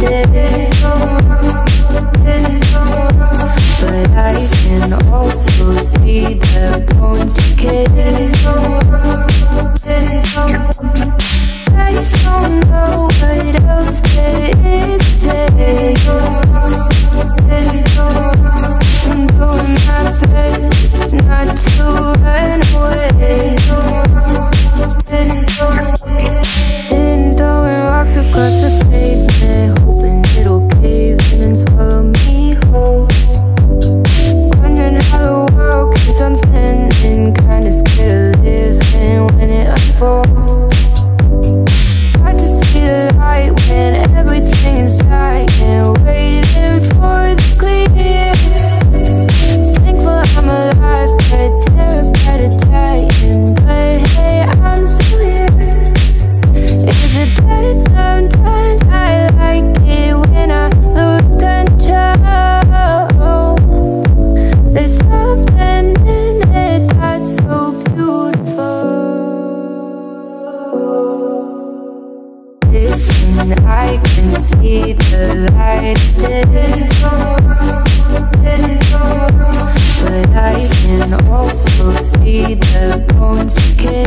dead, but I can also see the bones decay. I don't know what else there is to say. I'm doing my best not to run away. Sitting throwing rocks across the pavement, hoping it'll cave in and swallow me whole. Wondering how the world keeps on spinning, kinda scared of living when it unfolds. Hard to see the light when everything is silent, waiting for the clear. Thankful I'm alive, but terrified of dying. But hey, I'm still here. Is it bad sometimes? I like it when I lose control. There's something in it that's so beautiful. Listen, I can see the light dead, but I can also see the bones decay.